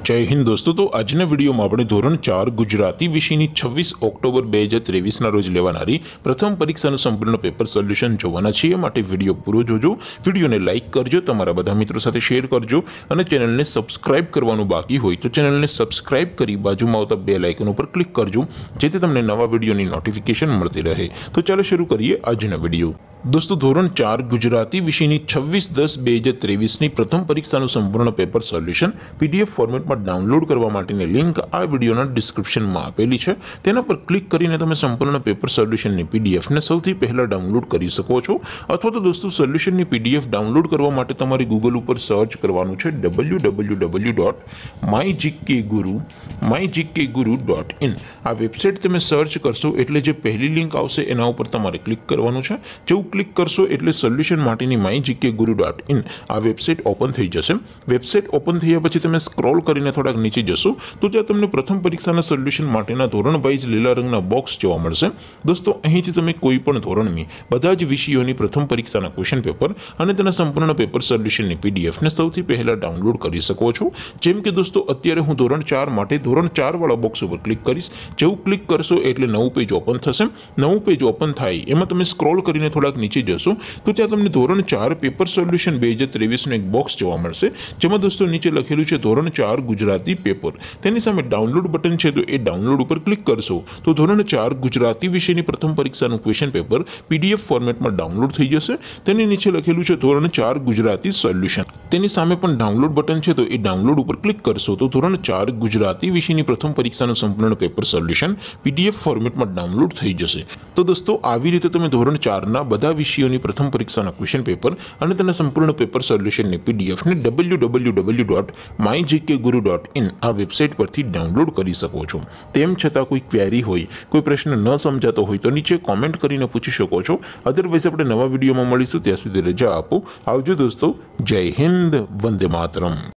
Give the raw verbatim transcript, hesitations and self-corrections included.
जय हिंद दोस्तों। तो આજના વિડીયોમાં આપણે ધોરણ ચાર ગુજરાતી વિષયની છવ્વીસ ઓક્ટોબર બે હજાર ત્રેવીસના રોજ લેવાનારી પ્રથમ પરીક્ષાનું સંપૂર્ણ પેપર સોલ્યુશન જોવાના છીએ। માટે વિડીયો પૂરો જોજો, વિડીયોને લાઇક કરજો, તમારા બધા મિત્રો સાથે શેર કરજો અને ચેનલને સબસ્ક્રાઇબ કરવાનું બાકી હોય તો ચેનલને સબસ્ક્રાઇબ કરી બાજુમાં આવતા બેલ આઇકન ઉપર ક્લિક કરજો, જેથી તમને નવા વિડીયોની નોટિફિકેશન મળતી રહે। તો ચાલો શરૂ કરીએ આજનો વિડીયો। दोस्तों धोरण चार गुजराती विषय की छब्बीस दस बे हज़ार तेवीस की प्रथम परीक्षा संपूर्ण पेपर सोल्यूशन पीडीएफ फॉर्मेट में डाउनलॉड करने लिंक आ वीडियो डिस्क्रिप्शन में आपेली है। तेना पर क्लिक करीने तमे संपूर्ण पेपर सोल्यूशन की पीडीएफ ने सौथी पहला डाउनलॉड करी सको छो। अथवा तो दोस्तों सोल्यूशन की पीडीएफ डाउनलॉड करवा माटे तमारे गूगल पर सर्च करवानुं छे W W W dot my GK guru my GK guru dot in. आ वेबसाइट तमे सर्च करशो एटले जे पहली लिंक आवशे एना उपर तमारे क्लिक करवानुं छे। जो क्लिक करशो एटले सोल्यूशन माटेनी my GK guru dot in आ वेबसाइट ओपन थई जशे। वेबसाइट ओपन थया पछी तमे स्क्रॉल करीने थोड़ा नीचे जशो तो त्यां तमने प्रथम परीक्षाना सोल्यूशन माटेना धोरण वाइज लीला रंगना बॉक्स जोवा मळशे। दोस्तों અહીંથી તમે કોઈ પણ ધોરણની બધા જ વિષયોની પ્રથમ પરીક્ષાના ક્વેશ્ચન પેપર અને તેના સંપૂર્ણ પેપર સોલ્યુશનની પીડીએફ ને સૌથી પહેલા ડાઉનલોડ કરી શકો છો। જેમ કે દોસ્તો અત્યારે હું ધોરણ ચાર માટે ધોરણ ચાર વાળા બોક્સ ઉપર ક્લિક કરીશ। જેવું ક્લિક કરશો એટલે નવું પેજ ઓપન થશે। નવું પેજ ઓપન થાય એમાં તમે સ્ક્રોલ કરીને થોડા नीचे जशो तो त्या तमने धोरण चार पेपर सोल्यूशन બે હજાર ત્રેવીસ નું एक बॉक्स जोवा मळशे, जेमां दोस्तों नीचे लखेलुं छे धोरण चार गुजराती पेपर। तेनी सामे डाउनलॉड बटन छे तो ए डाउनलॉड पर क्लिक करशो तो धोरण चार गुजराती विषयनी प्रथम परीक्षानुं क्वेश्चन पेपर पीडीएफ फॉर्मेट में डाउनलॉड थई जशे। तेनी नीचे लखेलुं छे धोरण चार गुजराती सोल्यूशन। तेनी सामे पण डाउनलॉड बटन छे तो ए डाउनलॉड पर क्लिक करशो तो धोरण चार गुजराती विषयनी प्रथम परीक्षानुं संपूर्ण पेपर सोल्यूशन पीडीएफ फॉर्मेट में डाउनलॉड थई जशे। तो दोस्तों आवी रीते तमे धोरण चार ना બધા વિષયોની પ્રથમ પરીક્ષાના ક્વેશ્ચન પેપર અને તેના સંપૂર્ણ પેપર સોલ્યુશનની પીડીએફ ને W W W dot my GK guru dot in આ વેબસાઇટ પરથી ડાઉનલોડ કરી શકો છો। તેમ છતાં કોઈ ક્વેરી હોય, કોઈ પ્રશ્ન ન સમજાતો હોય તો નીચે કોમેન્ટ કરીને પૂછી શકો છો। અધરવાઇઝ આપણે નવા વિડીયોમાં મળીશું, ત્યાં સુધી રજા આપો। આવજો દોસ્તો, જય હિન્દ, વંદે માતરમ।